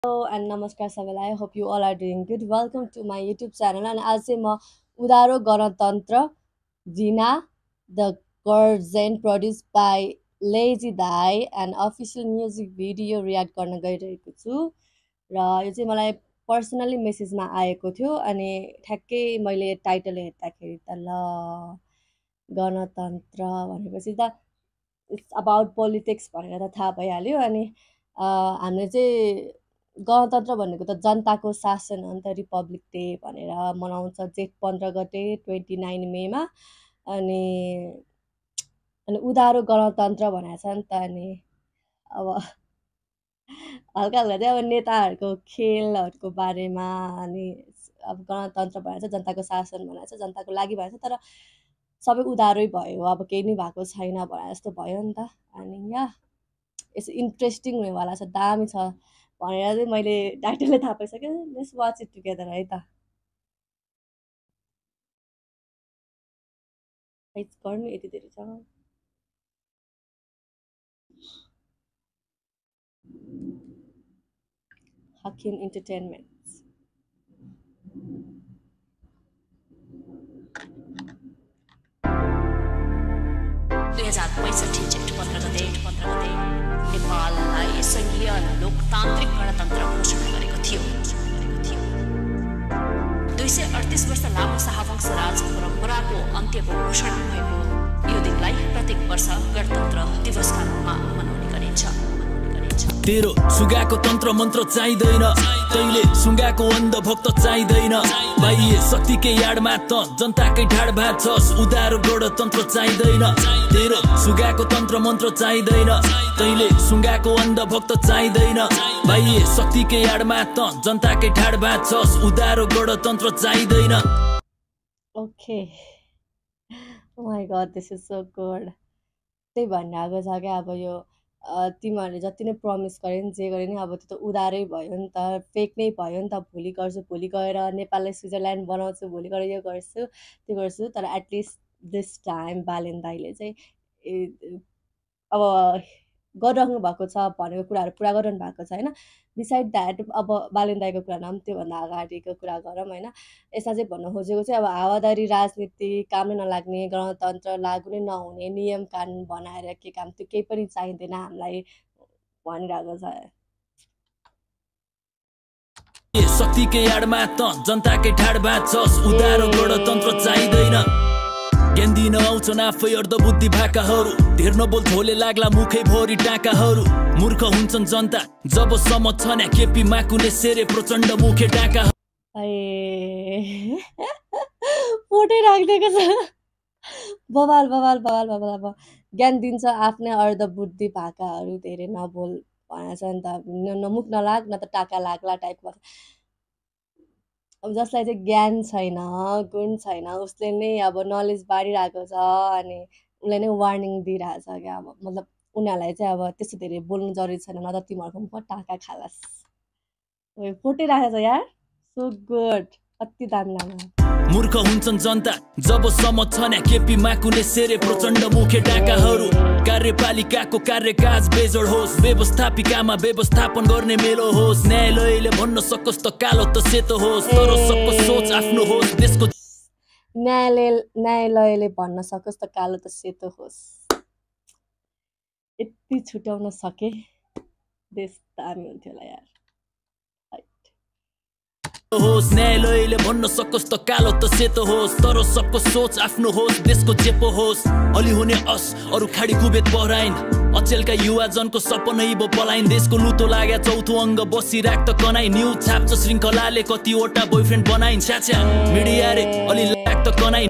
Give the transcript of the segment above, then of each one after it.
Hello and namaskar सबैलाई. I hope you all are doing good. Welcome to my YouTube channel. And आज चाहिँ म उधारो गणतन्त्र जिना the Guardian produced by Lazy Die and official music video react गर्न गइरहेको छु. र यो चाहिँ मलाई पर्सनली मेसेजमा आएको थियो अनि ठ्याक्कै मैले टाइटल हेर्दाखेरि त ल गणतन्त्र भनेपछि त इट्स अबाउट पोलिटिक्स भनेर त थाहा भइहाल्यो अनि हामीले चाहिँ गणतन्त्र भनेको त जनताको शासन हो नि त रिपब्लिक डे भनेर मनाउँछ जेठ 15 गते 29 मेमा अनि अनि उधारो गणतन्त्र भनेको छ नि त अनि अब हल्का हल्का चाहिँ अब नेताहरूको खेलहरूको बारेमा अनि अब गणतन्त्र भनेको छ जनताको शासन भनेको छ जनताको लागि भनेको छ तर सबै उधारै भयो अब केही नै भएको छैन भने जस्तो भयो नि त अनि या यसो इन्ट्रेस्टिङ हुनेवाला छ दामी छ भनेर चाहिँ मैले टाइटलले थाहा पाइसकेँ लेट्स वाच इट टुगेदर है त गर्नु यति धेरै छ हकिन इन्टरटेनमेन्ट 2065 जेठ 15 गते नेपाललाई सङ्घीय लोकतान्त्रिक गणतन्त्र घोषणा गरेको थियो 238 वर्ष लामो शाहवंश राज परम्पराको अन्त्यको घोषणा भएको यो दिनलाई प्रत्येक वर्ष गणतन्त्र दिवसका रूपमा मनाउने गरिन्छ तेरो सुगाको तन्त्र मन्त्र चाहिँदैन तैले सुगाको अन्धभक्त चाहिँदैन बाह्य शक्तिकै याडमा त जनताकै ढाड भात छस् उधारो गणतन्त्र चाहिँदैन तेरो सुगाको तन्त्र मन्त्र चाहिँदैन तैले सुगाको अन्धभक्त चाहिँदैन बाह्य शक्तिकै याडमा त जनताकै ढाड भात छस् उधारो गणतन्त्र चाहिँदैन okay oh my god this is so good त्यही भन्न आएको छ क्या अब यो तिमीहरूले जति नै प्रमिस गरे नि जे गरे नि अब त्यो त उधारै भयो नि त फेक नै भयो नि त भोलि गर्छु भोलि गएर नेपाललाई स्विजरल्यान्ड बनाउँछु भोलि गएर यो गर्छु त्यो गर्छु तर एटलिस्ट दिस टाइम बालेन दाइले चाहिँ अब गरिराख्नु भएको छ भनेको कुराहरू पुरा गरिरहनु भएको छ होइन बिसाइड द्याट अब बालेन दाइको कुरा नम त्योभन्दा अगाडिको कुरा गरौँ होइन यसमा चाहिँ भन्नु खोजेको चाहिँ अब हावादारी राजनीति काम नै नलाग्ने गणतन्त्र लागु नै नहुने नियम कानुन बनाएर के काम त्यो केही पनि चाहिँदैन हामीलाई भनिरहेको छ शक्तिकै याडमा त जनताकै ढाड भात छस् उधारो गणतन्त्र चाहिँदैन ज्ञान दिन आउँछन् आफै अर्धबुद्धि भाकाहरू धेर नबोल झोले लाग्ला मुखै भरि टाकाहरू मूर्ख हुन्छन् जनता जबसम्म छन्या केपी माकुले सेरे प्रचण्ड मुखे टाका फोटै राखिदिएको छ बवाल बवाल बवाल बवाल अब ज्ञान दिन्छ आफ्नै अर्धबुद्धि भाकाहरू धेरै नबोल भनेको छ नि त नमुख नलाग न त टाका लाग्ला टाइपको अब जसलाई चाहिँ ज्ञान छैन गुण छैन उसले नै अब नलेज बाँडिरहेको छ अनि उसले नै वार्निङ दिइरहेको छ क्या अब मतलब उनीहरूलाई चाहिँ अब त्यस्तो धेरै बोल्नु जरुरी छैन न त तिमीहरूको मुखमा टाका खालास फोटै राखेको छ यार सो गुड अति दामी लाग्यो मूर्ख हुन्छन् जनता जबसम्म छन्या केपी माकुले सेरे प्रचण्ड मुखे टाकाहरू कार्यपालिकाको कार्यकाज बेजोड होस् व्यवस्थापिकामा व्यवस्थापन गर्ने मेलो होस् न्यायालयले भन्न सकोस् त कालो त सेतो होस् तर सबको सोच आफ्नो होस् देशको न्यायालयले भन्न सकोस् त कालो त सेतो होस् यति छुट्याउन सके देश दामी हुन्थ्यो होला यार होस् न्यायालयले भन्न सकोस् त कालो त सेतो होस् तर सबको सोच आफ्नो होस् देशको चेपो होस् अलि हुने अस अरू खाडी कुबेत बहराइन अचेलका युवा जनको सपनै बो पलाइन देशको लुतो लाग्या चौथो अङ्ग बसिराख त कनाइ न्युज छाप्छ श्रृङ्खलाले कतिवटा बोयफ्रेन्ड बनाइन छ्याछ्या मिडिया रे अलि लाग त कनाइ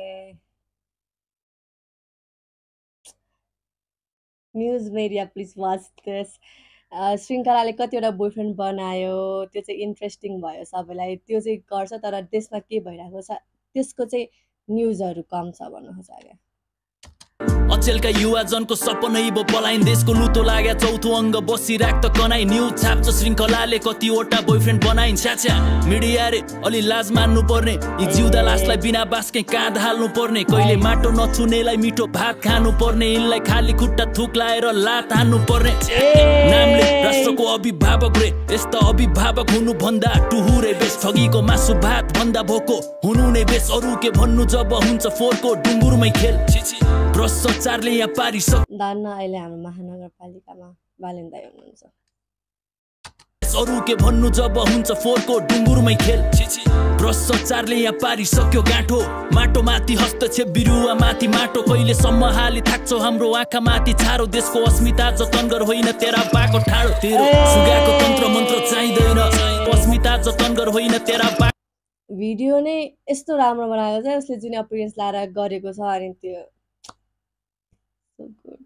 news media please watch this श्रृङ्खलाले कतिवटा बोयफ्रेन्ड बनायो त्यो चाहिँ इन्ट्रेस्टिङ भयो सबैलाई त्यो चाहिँ गर्छ तर देशमा के भइरहेको छ त्यसको चाहिँ न्युजहरू कम छ भन्नु खोजेको अचेलका युवा जनको सपनै बो पलाइन देशको लुतो लाग्या चौथो अङ्ग बसिराख त कनाइ न्युज छाप्छ श्रृङ्खलाले कतिवटा बोयफ्रेन्ड बनाइन् छ्याछ्या मिडिया रे अलि लाज मान्नु पर्ने यी जिउँदा लासलाई बिना बासकै काँध हाल्नु पर्ने कहिले माटो नछुनेलाई मिठो भात खानु पर्ने यिनलाई खाली खुट्टा थुक लाएर लात हान्नु पर्ने नामले राष्ट्रको अभिभावक रे यस्ता अभिभावक हुनु भन्दा टुहुरे बेस ठगीको मासु भात भन्दा भोको हुनु नै बेस अरु के भन्नु जब हुन्छ फोरको डुङ्गुरमै खेल भ्रष्टाचारले यहाँ पारिसक दान अहिले हाम्रो महानगरपालिकामा बालेन दाइ हुनुहुन्छ अरु के भन्नु जब हुन्छ फोरको डुङ्गुरमै खेल भ्रष्टाचारले यहाँ पारिसक्यो गाँठो माटो माथि हस्तक्षेप बिरुवा माथि माटो कहिलेसम्म हाली थाक्छौ हाम्रो आँखा माथि छारो देशको अस्मिता जतन गर होइन तेरा बाको ठाडो तेरो सुगाको तन्त्र मन्त्र चाहिँदैन अस्मिता जतन गर होइन तेरा भिडियो नै यस्तो राम्रो बनाएको छ उसले जुन अपियरेन्स लाएर गरेको छ अनि त्यो so good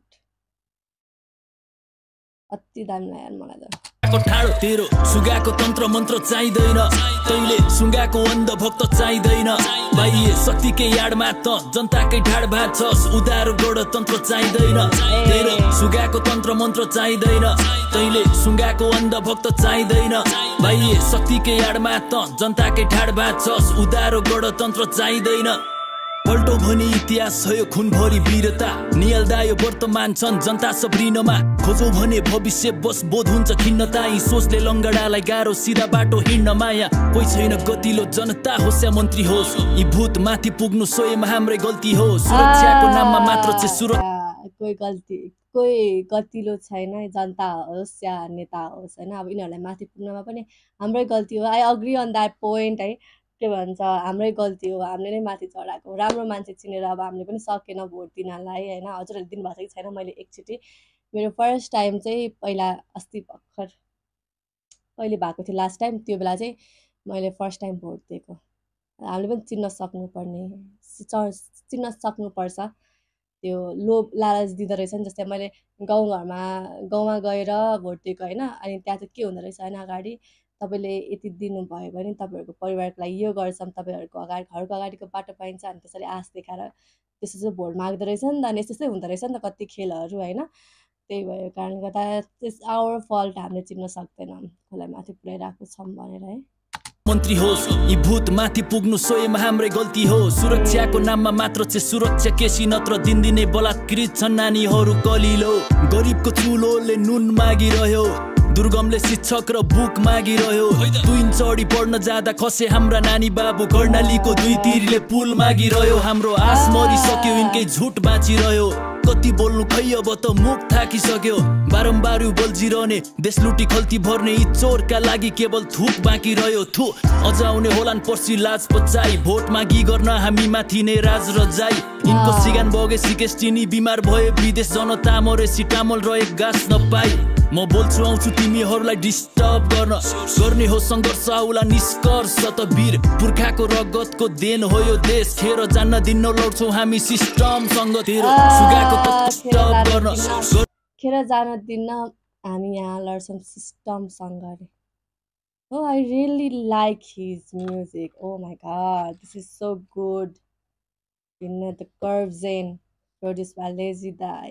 अति दामी लाग्यो मलाई त ठाडो तेरो सुगाको तन्त्र मन्त्र चाहिँदैन तैले सुगाको अन्धभक्त चाहिँदैन बाह्य शक्तिकै याडमा त जनताकै ढाड भाँच्छस् उधारो गणतन्त्र चाहिँदैन तेरो सुगाको तन्त्र मन्त्र चाहिँदैन तैले सुगाको अन्धभक्त चाहिँदैन बाह्य शक्तिकै याडमा त जनताकै ढाड भाँच्छस् उधारो गणतन्त्र चाहिँदैन पल्टो भनी इतिहास छ यो खुनभरि वीरता निहाल्दायो वर्तमान छन् जनता सब्रिनमा खोजौ भने भविष्य बस बोध हुन्छ खिन्नता यी सोचले लङ्गडालाई गाह्रो सिधा बाटो हिँड्न माया कोही छैन गतिलो जनता होस् या मन्त्री होस् यी भूत माथि पुग्नु स्वयं हाम्रै गल्ती हो सुरक्षाको नाममा मात्र चाहिँ सुरक्षा कोही गतिलो छैन जनता होस् या नेता होस् होइन अब यिनीहरूलाई माथि पुग्नमा पनि हाम्रै गल्ती हो I agree on that point है के भन्छ हाम्रै गल्ती हो हामीले नै माथि चढाएको राम्रो मान्छे चिनेर अब हामीले पनि सकेन भोट दिनलाई होइन हजुरहरूले दिनुभएको छ कि छैन मैले एकचोटि मेरो फर्स्ट टाइम चाहिँ पहिला अस्ति भर्खर कहिले भएको थियो लास्ट टाइम त्यो बेला चाहिँ मैले फर्स्ट टाइम भोट दिएको हामीले पनि चिन्न सक्नुपर्छ त्यो लोभ लालच दिँदो रहेछ नि जस्तै मैले गाउँमा गएर भोट दिएको होइन अनि त्यहाँ चाहिँ के हुँदो रहेछ होइन अगाडि तपाईँले यति दिनुभयो भने तपाईँहरूको परिवारको लागि यो गर्छौँ तपाईँहरूको घरको अगाडिको बाटो पाइन्छ अनि त्यसरी आश देखाएर त्यसो चाहिँ भोट माग्दो रहेछ नि त अनि यस्तै हुँदो रहेछ नि त कति खेलहरू होइन त्यही भएको कारणले गर्दा आवर फल्ट हामीले चिन्न सक्दैनौँ कसलाई माथि पुर्याइरहेको छौँ भनेर है मन्त्री होस् यी भूत माथि पुग्नु स्वयं हाम्रै गल्ती हो सुरक्षाको नाममा मात्र चाहिँ सुरक्षा केसी नत्र दिनदिनै बलात्कृत छन् नानीहरू कलिलो गरिबको चुलोले नुन मागिरह्यो दुर्गमले शिक्षक र बुक मागिरह्यो तुइन चढी पढ्न जाँदा खसे हाम्रा नानी बाबु कर्णालीको दुई तिरले पुल मागिरह्यो हाम्रो आस मरिसक्यो यिनकै झुट बाँचिरह्यो कति बोल्नु खै अब त मुख थाकिसक्यो बारम्बार बल्झिरहने देश लुटी खल्ती भर्ने यी चोरका लागि केवल थुक बाँकी रह्यो थु अझ आउने होलान् पर्सि लाज पचाइ भोट मागी गर्न हामी माथि नै राज रजाइ यिनको सिगान बगे सिकेस्टिनी बिमार भए विदेश जनता मरे सिटामल रहे गाँस नपाई म बोल्छु आउँछु तिमीहरूलाई डिस्टर्ब गर्ने हो सङ्घर्ष आउला निष्कर्ष त वीर पुर्खाको रगतको देन हो यो देश खेर जान्न दिन्न लड्छौँ हामी सिस्टमसँग तेरो सुगाको खेर जान दिन्न हामी यहाँ लड्छौँ सिस्टमसँग रे Oh, I really like his music. Oh my god, this is so good. You know, the Curves in produced by Lazy Die.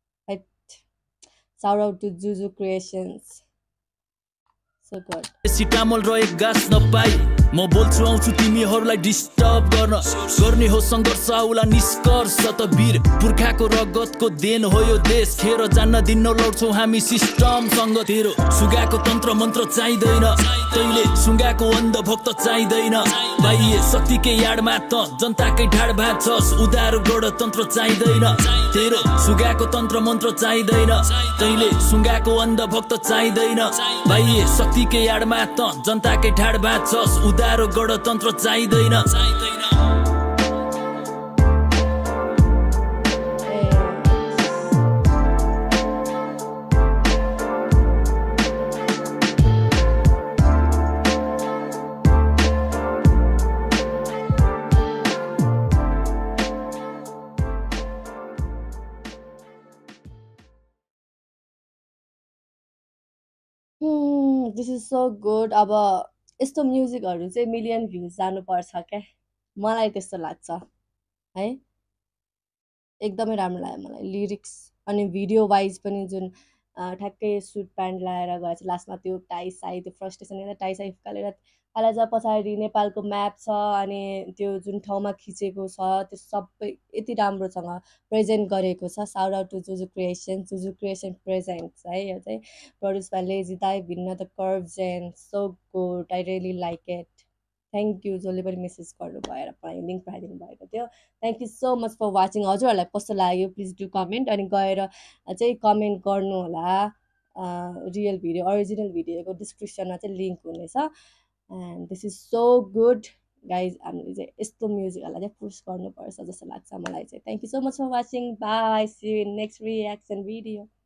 Shout out to Juju Creations. So good. Cetamol रहे गाँस नपाई म बोल्छु आउँछु तिमीहरूलाई डिस्टर्ब गर्ने हो सङ्घर्ष आउला निष्कर्ष त वीर पुर्खाको रगतको देन हो यो देश खेर जान्न दिन्न लड्छौँ हामी सिस्टमसँग तेरो सुगाको तन्त्र मन्त्र चाहिँदैन तैले सुगाको अन्धभक्त चाहिँदैन बाह्य शक्तिकै याडमा त जनताकै ढाड भाँच्छस् उधारो गणतन्त्र चाहिँदैन तेरो सुगाको तन्त्र मन्त्र चाहिँदैन तैले सुगाको अन्धभक्त चाहिँदैन बाह्य शक्तिकै याडमा त जनताकै ढाड भाँच्छस् उधारो गणतन्त्र चाहिँदैन This is so good. अब यस्तो म्युजिकहरू चाहिँ मिलियन भ्युज जानुपर्छ क्या मलाई त्यस्तो लाग्छ है एकदमै राम्रो लाग्यो मलाई लिरिक्स अनि भिडियो वाइज पनि जुन ठ्याक्कै सुट प्यान्ट लगाएर गएछ लास्टमा त्यो टाई साई त्यो फ्रस्ट्रेसन हेर्दा टाई साई फुकालेर हालेर पछाडि नेपालको म्याप छ अनि त्यो जुन ठाउँमा खिचेको छ त्यो सबै यति राम्रोसँग प्रेजेन्ट गरेको छ shout out to Juju creation presents है यो चाहिँ प्रड्युस बाई लेजी दाई भिन्न the curves and so good I really like it thank you जसले पनि मेसेज गर्नुभयो र मलाई लिङ्क पठाइदिनु भएको थियो thank you so much for watching हजुरहरूलाई कस्तो लाग्यो प्लिज डु कमेन्ट अनि गएर चाहिँ कमेन्ट गर्नु होला रियल भिडियो अरिजिनल भिडियोको डिस्क्रिप्सनमा चाहिँ लिङ्क हुनेछ and this is so good guys हामीले चाहिँ यस्तो म्युजिकहरूलाई चाहिँ पुस गर्नुपर्छ जस्तो लाग्छ मलाई चाहिँ thank you so much for watching bye see you in next reaction video